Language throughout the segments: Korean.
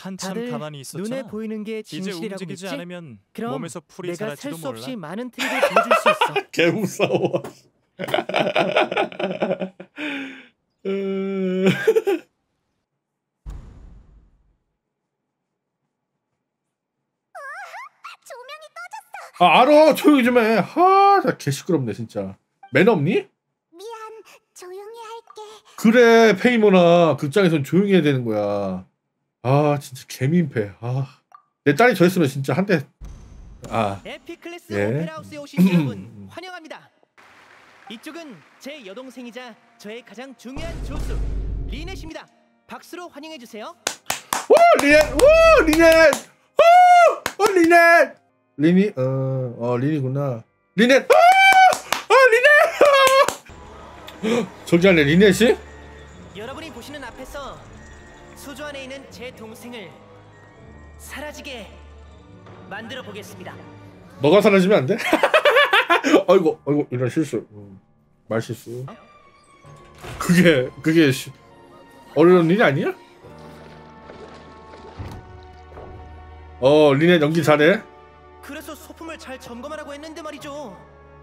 한참 다들 가만히 있었잖아. 눈에 보이는 게 이제 진실이라고 움직이지 믿지? 않으면 그럼 몸에서 풀이 내가 자랄지도 셀 수 없이 몰라. 많은 트릭을 보여줄 수 있어. 개 무서워. 조명이 아, 알아. 조용히 좀 해. 하, 나 개 시끄럽네 진짜. 매너 없니? 미안, 조용히 할게. 그래, 페이모나 극장에선 조용히 해야 되는 거야. 아, 진짜 개민폐. 아, 내 딸이 저랬으면 진짜 한 대. 아, 에피클래스 예. 오페라하우스에 오신 여러분 환영합니다. 이쪽은 제 여동생이자 저의 가장 중요한 조수 리넷입니다. 박수로 환영해 주세요. 오, 리넷, 오, 리넷, 오, 리넷. 리니, 리니구나. 리넷, 리넷. 저기 안에 리넷이? 여러분이 보시는 앞에서 수조 안에 있는 제 동생을 사라지게 만들어 보겠습니다. 너가 사라지면 안 돼? 아이고, 아이고, 이런 실수. 말 실수. 그게 어려운 일이 아니야? 리넷 연기 잘해. 그래서 소품을 잘 점검하라고 했는데 말이죠.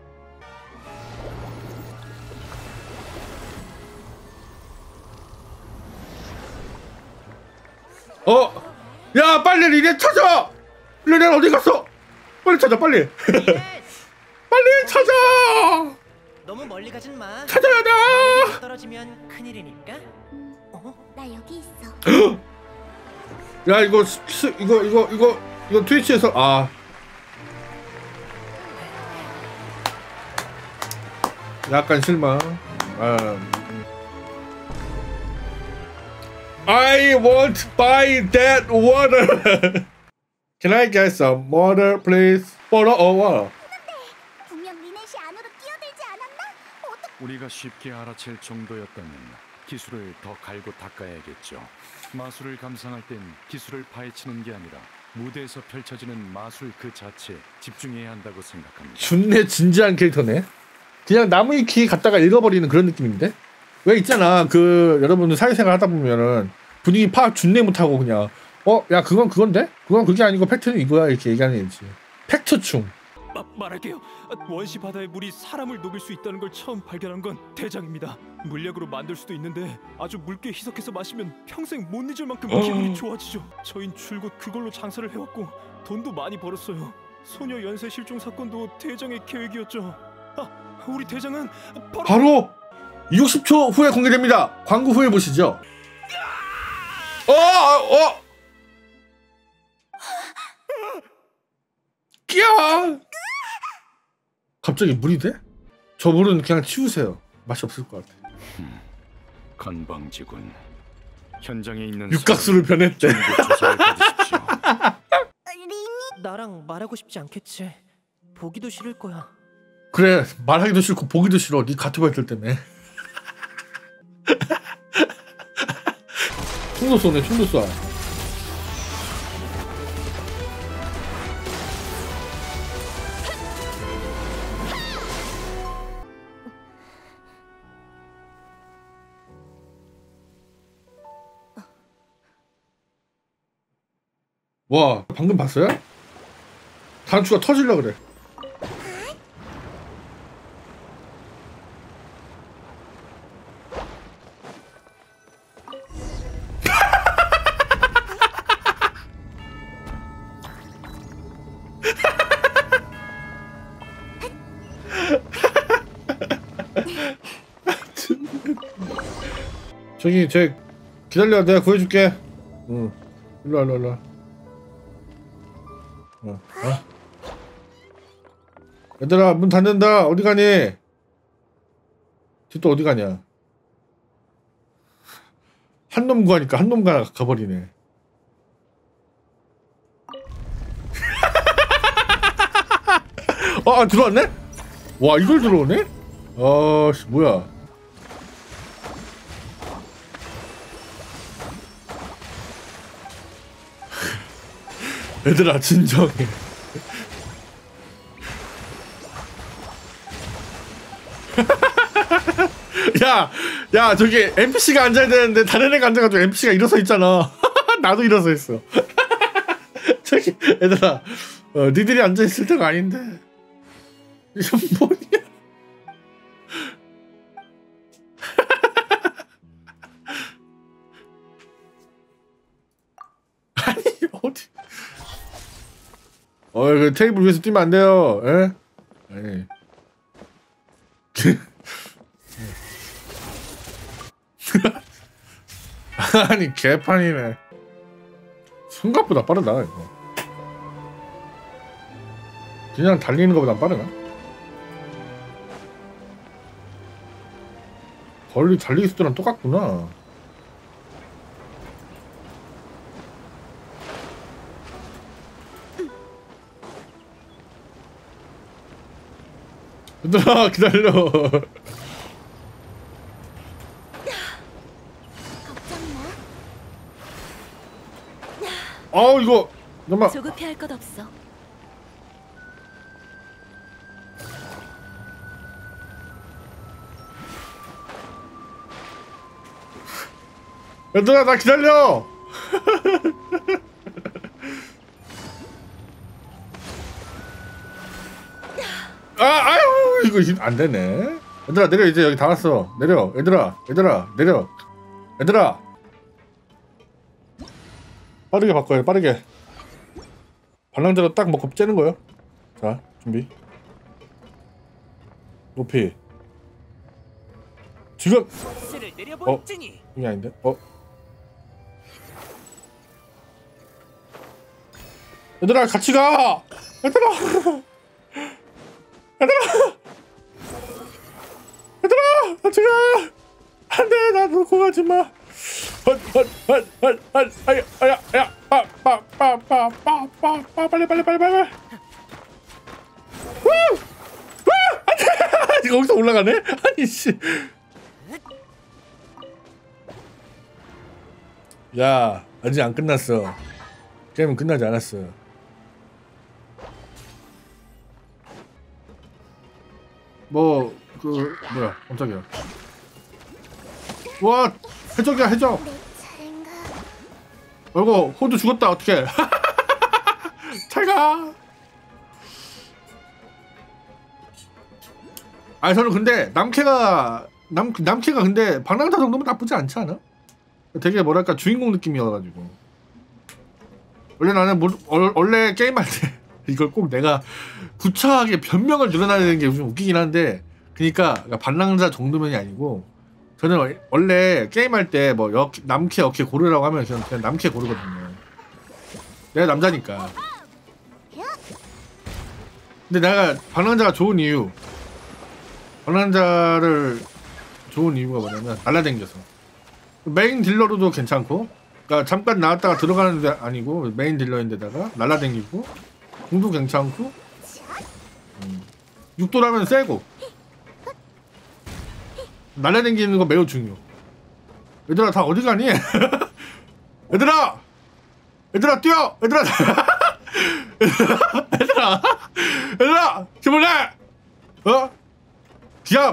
야, 빨리 리넷 찾아! 리넷 어디 갔어? 빨리 찾아, 빨리. 리넷! 빨리 찾아! 너무 멀리 가진 마. 찾아야 돼! 멀리 떨어지면 큰일이니까. 나 여기 있어. 야, 이거 트위치에서 약간 실망. I won't buy that water. Can I get some water, please? Water or water? 분명 리넷이 안으로 끼어들지 않았나? 우리가 쉽게 알아챌 정도였다면 기술을 더 갈고 닦아야겠죠. 마술을 감상할 땐 기술을 파헤치는 게 아니라 무대에서 펼쳐지는 마술 그 자체에 집중해야 한다고 생각합니다. 준내 진지한 캐릭터네. 그냥 나무위 키 갖다가 읽어버리는 그런 느낌인데? 왜 있잖아, 여러분들 사회생활 하다 보면은 분위기 파악 준내 못하고 그냥 야, 그건 그건데? 그건 그게 아니고 팩트는 이거야, 이렇게 얘기하는 애지. 팩트충. 말할게요. 원시 바다의 물이 사람을 녹일 수 있다는 걸 처음 발견한 건 대장입니다. 물약으로 만들 수도 있는데 아주 묽게 희석해서 마시면 평생 못 잊을 만큼 기분이 좋아지죠. 저흰 줄곧 그걸로 장사를 해왔고 돈도 많이 벌었어요. 소녀 연쇄 실종 사건도 대장의 계획이었죠. 우리 대장은 바로 60초 후에 공개됩니다. 광고 후에 보시죠. 끼야! 갑자기 물이 돼? 저 물은 그냥 치우세요. 맛이 없을 것 같아. 건방지군. 현장에 있는 육각수를 변했대. 조사를 받으십시오. 나랑 말하고 싶지 않겠지. 보기도 싫을 거야. 그래, 말하기도 싫고 보기도 싫어. 네 가트바이틀 때문에. 총도 쏘네, 총도 쏴. 와, 방금 봤어요? 단추가 터질라 그래. 저기 기다려, 내가 구해줄게. 응, 일로와. 얘들아, 문 닫는다. 어디 가니? 또 어디 가냐? 한 놈 구하니까 한 놈 가버리네. 들어왔네? 와, 이걸 들어오네? 뭐야? 얘들아, 진정해. 야, 저기 NPC가 앉아야 되는데 다른 애가 앉아가지고 NPC가 일어서 있잖아. 나도 일어서 했어. 저기 얘들아, 니들이 앉아 있을 때가 아닌데. 이건 뭐냐? 아니 어디? 그 테이블 위에서 뛰면 안 돼요. 에? 아니. 아니 개판이네. 생각보다 빠르다 이거. 그냥 달리는 것보다 빠르나? 거리 달리기 속도랑 똑같구나. 얘들아 기다려. 걱정 마. 이거 잠깐만. 조급해할 것 없어. 얘들아 나 기다려. 아유 이거 안 되네. 얘들아 내려. 이제 여기 다 왔어. 내려. 얘들아 내려. 얘들아 빠르게 바꿔요. 빠르게. 반랑자로 딱 먹고 째는 거요. 자 준비. 높이. 지금. 스를 내려볼지니. 이게 아닌데? 얘들아 같이 가! 얘들아 같이 가! 안돼 나 놓고 가지 마. 빨리. 안돼. 거기서 올라가네? 아니 씨. 야 아직 안 끝났어. 게임은 끝나지 않았어. 뭐야 깜짝이야. 와 해적이야 해적. 내 차례인가? 아이고 호두 죽었다. 어떡해. 잘가. 아니 저는 근데 남캐가 근데 방랑자 정도면 나쁘지 않지 않아? 되게 뭐랄까 주인공 느낌이어가지고. 원래 나는 원래 게임할 때 이걸 꼭 내가 구차하게 변명을 늘어나야 되는 게 좀 웃기긴 한데, 그러니까 반랑자 정도면이 아니고 저는 원래 게임할 때 뭐 남캐 어캐 고르라고 하면 저는 그냥 남캐 고르거든요. 내가 남자니까. 근데 내가 반랑자가 좋은 이유가 뭐냐면 날라댕겨서 메인 딜러로도 괜찮고, 그러니까 잠깐 나왔다가 들어가는 데 아니고 메인 딜러인데다가 날라댕기고 공도 괜찮고, 육도라면 세고 날라댕기는 거 매우 중요. 얘들아 다 어디 가니? 얘들아 뛰어. 얘들아 기분내. 기합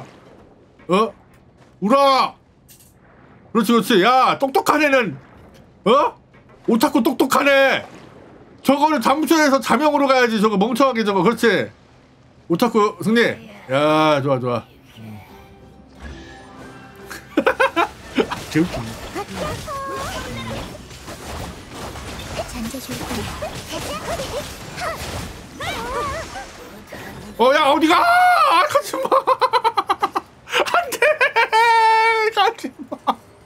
울어. 그렇지. 야 똑똑한 애는 오타쿠 똑똑한 애 저거를 잠수해서 자명으로 가야지. 저거 멍청하게 저거. 그렇지. 오타쿠 승리. 야 좋아. 개웃기네. 잔재 줄 거야. 야 어디가? 가지마. 안돼. 가지마.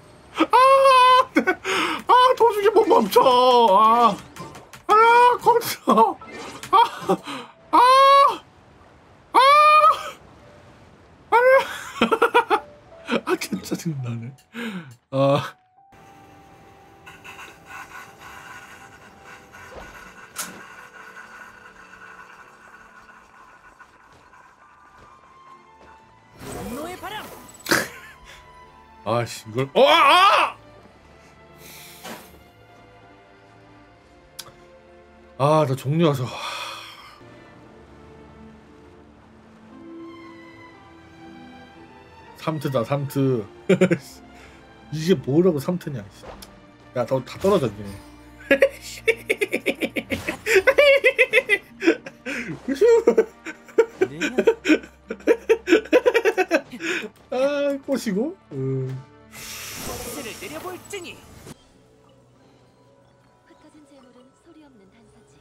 도중에 못 멈춰. 거기서. 진짜 짜증나네. 분노의 바람. 아씨 이걸 나 종료 와서 삼트다 삼트. 이게 뭐라고 삼트냐. 야 너 다 떨어졌네. 아 꼬시고. 스를 내려볼지니. 흩어진 재물은 소리 없는 단서지.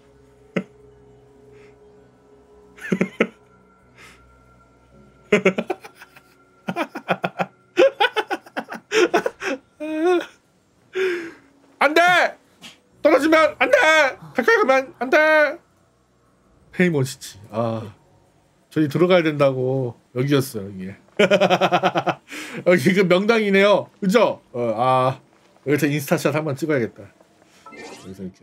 안돼. 떨어지면 안돼. 가까이 가면 안돼. 페이몬시치. 아 저희 들어가야 된다고. 여기였어요 이게. 여기 그 명당이네요. 그죠? 아 여기서 인스타샷 한번 찍어야겠다. 여기서 이렇게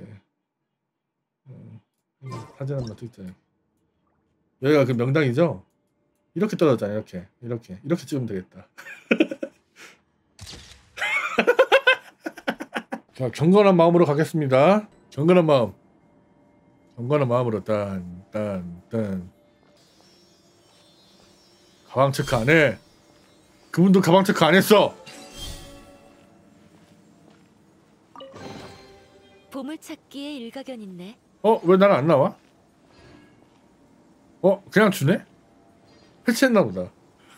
사진 한번 찍자. 여기가 그 명당이죠? 이렇게 떨어졌잖아요. 이렇게 찍으면 되겠다. 자, 경건한 마음으로 가겠습니다. 경건한 마음으로 딴. 가방 체크 안 해. 그분도 가방 체크 안 했어. 보물찾기에 일가견 있네. 왜 나는 안 나와? 그냥 주네? 해체했나 보다.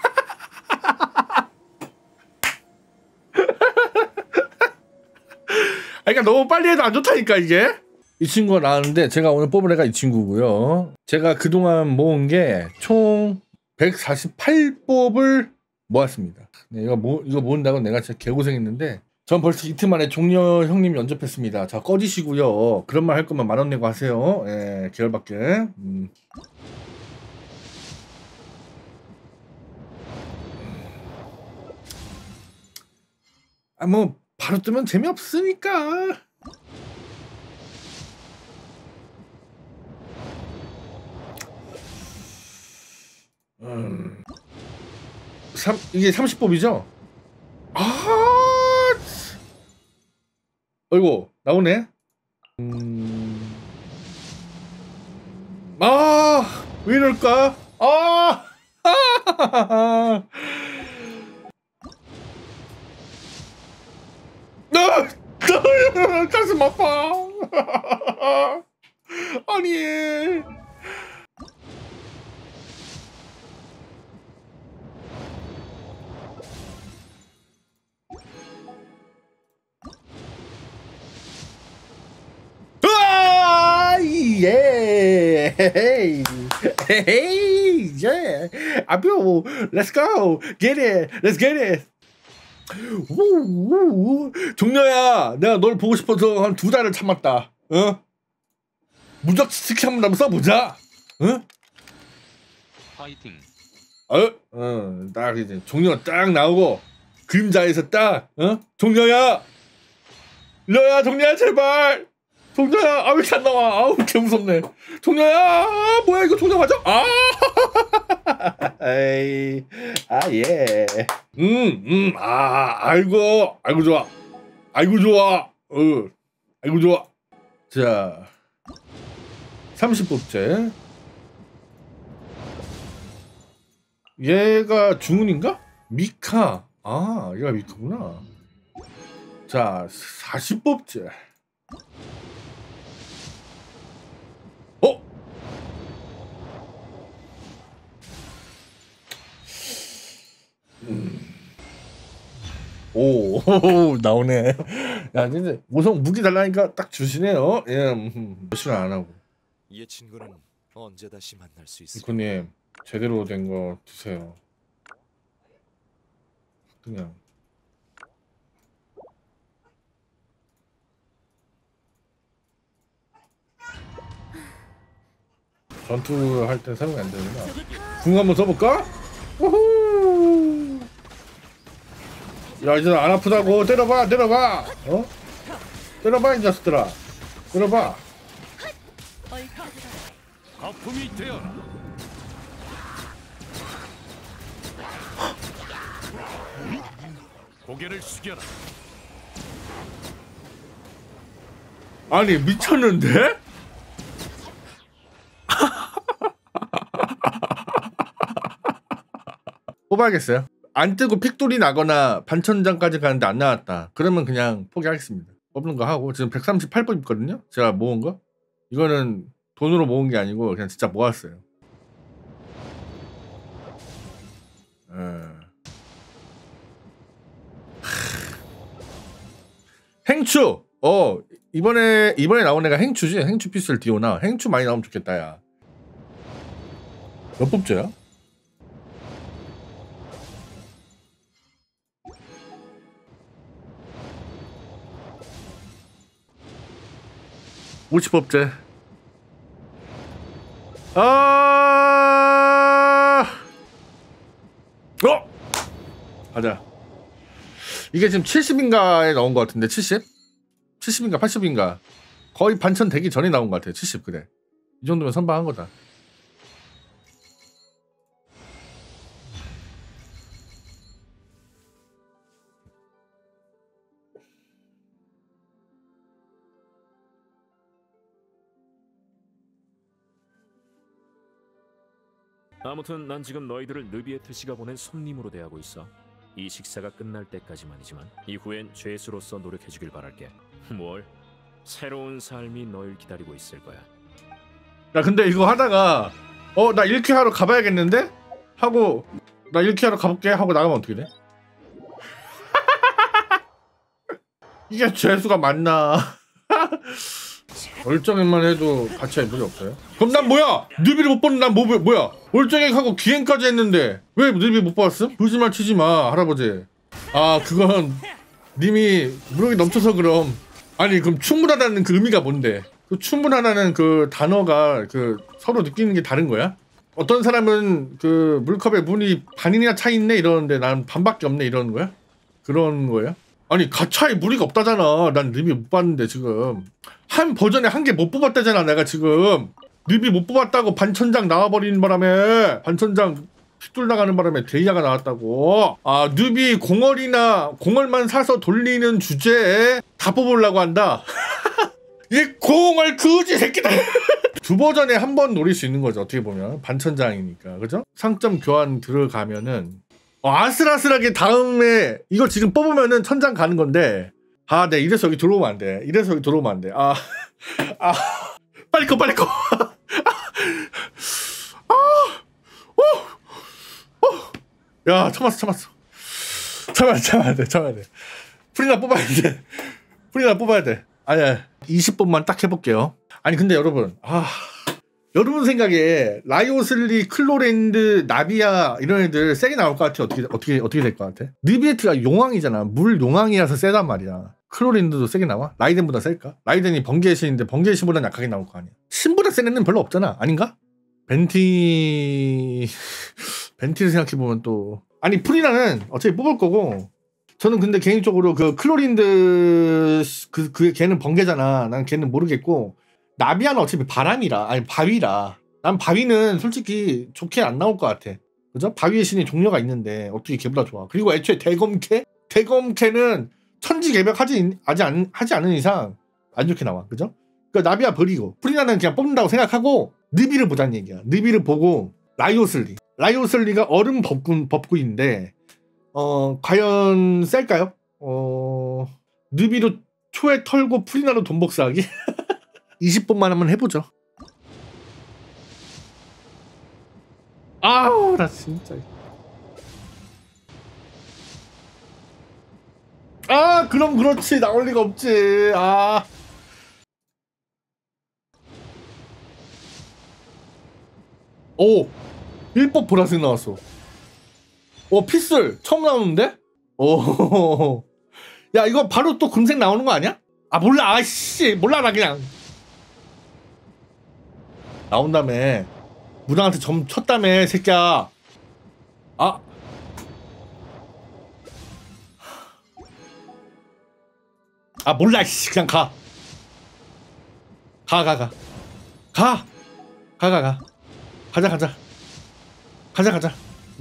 그러니까 너무 빨리 해도 안 좋다니까 이게. 이 친구가 나왔는데 제가 오늘 뽑은 애가 이 친구고요. 제가 그동안 모은 게 총 148뽑을 모았습니다. 네, 이거 모은다고 내가 진짜 개고생했는데 전 벌써 이틀 만에 종려 형님 연접했습니다. 자 꺼지시고요. 그런 말 할 거면 10,000원 내고 하세요. 예, 계열밖에. 뭐 바로 뜨면 재미없으니까. 이게 30뽑이죠? 어이구 나오네. 왜 이럴까? 가슴 아파. 아니. 예. 헤이. 예. 아뷰. Let's go. Get it. Let's get it. 종려야, 내가 널 보고 싶어서 한 2달을 참았다. 무적 스킬 한번 써보자. 파이팅. 딱 이제 종려가 딱 나오고 그림자에서 딱 종려야, 일로야 종려야 제발. 종려야, 왜 이렇게 안 나와? 개 무섭네. 종려야, 뭐야 이거 종려 맞아? 에이, 예. 아이고 좋아. 아이고 좋아. 자, 30뽑째. 얘가 중훈인가? 미카. 얘가 미카구나. 자, 40뽑째. 오, 나오네. 야, 이제 우선 무기 달라니까 딱 주시네요. 예, 몇시간 안 하고. 이 친구는 언제 다시 만날 수 있을까? 이코님 제대로 된 거 주세요. 그냥. 전투할 때 사용이 안 되구나. 궁 한번 써볼까? 우후. 야, 이제 안 아프다고. 때려봐. 때려봐 이 녀석들아. 때려봐. 거품이 되어라. 고개를 숙여라. 아니 미쳤는데? 뽑아야겠어요. 안 뜨고 픽돌이 나거나 반천장까지 가는데 안 나왔다. 그러면 그냥 포기하겠습니다. 뽑는 거 하고 지금 138번 있거든요. 제가 모은 거. 이거는 돈으로 모은 게 아니고 그냥 진짜 모았어요. 행추. 이번에 나온 애가 행추지. 행추 피스를 디오나. 행추 많이 나오면 좋겠다 야. 몇 뽑죠야? (50법제) 가자. 이게 지금 70인가에 나온 것 같은데 70? 70인가 80인가 거의 반천 되기 전에 나온 것 같아. 70 그래. 이 정도면 선방한 거다. 아무튼 난 지금 너희들을 느비에트씨가 보낸 손님으로 대하고 있어. 이 식사가 끝날 때까지만이지만 이후엔 죄수로서 노력해주길 바랄게. 뭘? 새로운 삶이 널 기다리고 있을 거야. 야 근데 이거 하다가 나 1큐 하러 가봐야겠는데? 하고 나 1큐 하러 가볼게 하고 나가면 어떻게 돼? 이게 죄수가 맞나? 월정액만 해도 같이 할 필요 없어요? 그럼 난 뭐야? 느비를 못 보는 난 뭐야? 월정액하고 기행까지 했는데 왜 느비 못 봤음? 거짓말 치지 마 할아버지. 아 그건 님이 무력이 넘쳐서 그럼. 아니 그럼 충분하다는 그 의미가 뭔데? 그 충분하다는 그 단어가 그 서로 느끼는 게 다른 거야? 어떤 사람은 그 물컵에 문이 반이나 차 있네 이러는데 난 반밖에 없네 이러는 거야? 그런 거야? 아니 가차에 무리가 없다잖아. 난 느비 못 봤는데 지금 한 버전에 한 개 못 뽑았다잖아. 내가 지금 느비 못 뽑았다고 반천장 나와버리는 바람에 반천장 핏돌 나가는 바람에 데이아가 나왔다고. 아 느비 공얼만 사서 돌리는 주제에 다 뽑으려고 한다. 이 공얼 그지 새끼들. 두 버전에 한 번 노릴 수 있는 거죠. 어떻게 보면 반천장이니까 그죠? 상점 교환 들어가면은 아슬아슬하게 다음에 이거 지금 뽑으면은 천장 가는 건데 네 이래서 여기 들어오면 안 돼. 이래서 여기 들어오면 안 돼. 빨리 꺼. 야 참았어. 참아야 돼. 프리나 뽑아야 돼. 아니야 20번만 딱 해볼게요. 아니 근데 여러분 여러분 생각에 라이오슬리, 클로랜드, 나비아 이런 애들 세게 나올 것 같아? 어떻게 될 것 같아? 느비에트가 용왕이잖아. 물 용왕이라서 세단 말이야. 클로랜드도 세게 나와? 라이덴보다 셀까? 라이덴이 번개의 신인데 번개의 신보다 약하게 나올 거 아니야. 신보다 센 애는 별로 없잖아. 아닌가? 벤티를 생각해보면 또 아니 프리나는 어차피 뽑을 거고 저는 근데 개인적으로 그 클로린드 걔는 번개잖아. 난 걔는 모르겠고 나비아는 어차피 바위라. 난 바위는 솔직히 좋게 안 나올 것 같아. 그죠? 바위의 신이 종류가 있는데 어떻게 걔보다 좋아. 그리고 애초에 대검캐는 천지개벽하지 않은 이상 안 좋게 나와. 그죠? 그러니까 나비아 버리고 프리나는 그냥 뽑는다고 생각하고 느비를 보자는 얘기야. 느비를 보고 라이오슬리가 얼음 법구인데 과연 셀까요? 느비로 초에 털고 프리나로 돈 복사하기? 20번만 한번 해보죠. 아우 나 진짜 그럼 그렇지 나올 리가 없지. 오 1법 보라색 나왔어. 피슬 처음 나오는데? 야 이거 바로 또 금색 나오는 거 아니야? 몰라. 몰라 나 그냥 나온다며. 무당한테 점 쳤다며 새끼야. 몰라 그냥 가. 가자.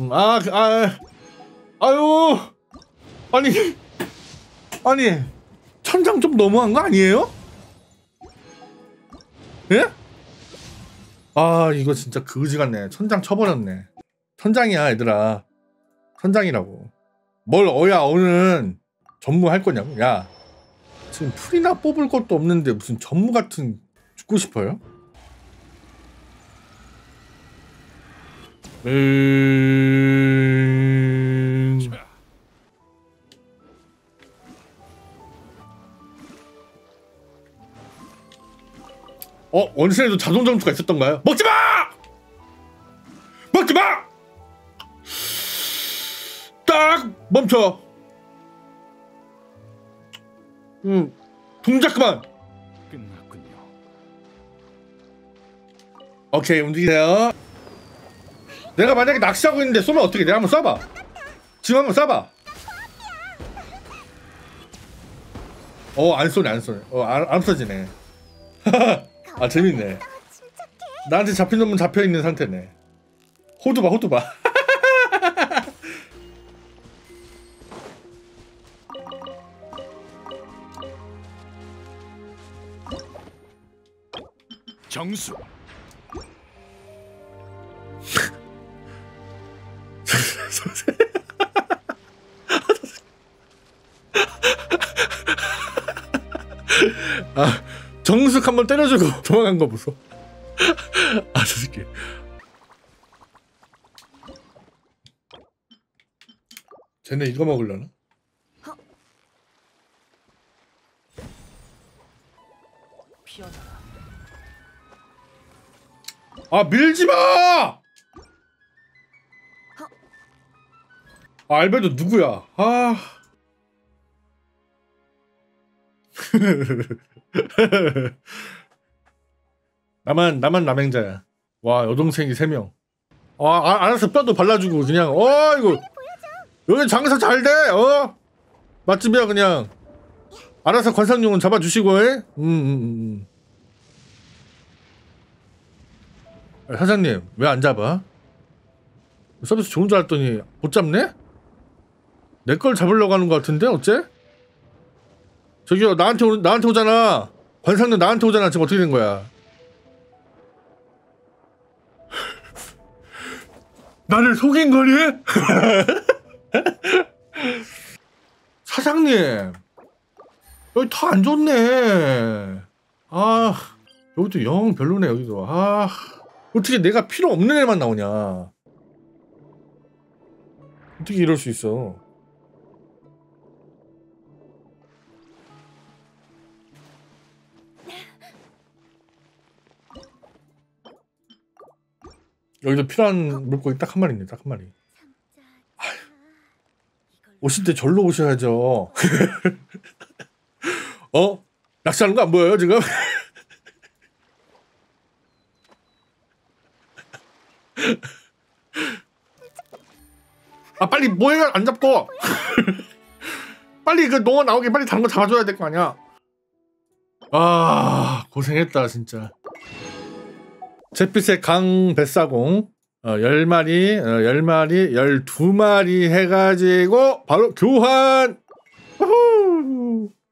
아유 아니 천장 좀 너무한 거 아니에요? 예? 이거 진짜 그지 같네. 천장 쳐버렸네. 천장이야 얘들아. 천장이라고. 뭘 어는 전무할 거냐고. 야 지금 풀이나 뽑을 것도 없는데 무슨 전무 같은 죽고 싶어요? 원신에도 자동 점수가 있었던가요? 먹지마! 먹지마! 딱 멈춰. 동작 그만. 끝났군요. 오케이, 움직이세요. 내가 만약에 낚시하고 있는데 쏘면 어떻게? 내가 한번 쏴봐. 지금 한번 쏴봐. 안 쏘네, 안 쏘네. 안 쏘지네. 아, 재밌네. 나한테 잡힌 놈은 잡혀 있는 상태네. 호두 봐, 호두 봐. 정수. 아, 정숙 한번 때려주고 도망간 거 보소. 아, 저 새끼. 쟤네 이거 먹으려나? 아, 밀지마! 알베도 누구야? 아. 나만 남행자야. 와, 여동생이 3명. 알아서 뼈도 발라주고 그냥. 이거 여기 장사 잘 돼. 맛집이야 그냥. 알아서 관상용은 잡아주시고. 사장님 왜 안 잡아? 서비스 좋은 줄 알았더니 못 잡네? 내 걸 잡으려고 하는 것 같은데 어째? 저기요, 나한테 오잖아. 관상용 나한테 오잖아. 지금 어떻게 된 거야? 나를 속인 거니? 사장님 여기 더 안 좋네. 여기도 영 별로네. 여기도. 어떻게 내가 필요 없는 애만 나오냐. 어떻게 이럴 수 있어. 여기도 필요한 물고기 딱 한 마리네. 딱 한 마리. 오실 때 절로 오셔야죠. 낚시하는 거 안 보여요 지금? 빨리 뭐해 안 잡고. 빨리 그 농어 나오게 빨리 다른 거 잡아줘야 될 거 아니야. 고생했다 진짜. 잿빛의 강 뱃사공 10마리 12마리 해가지고 바로 교환.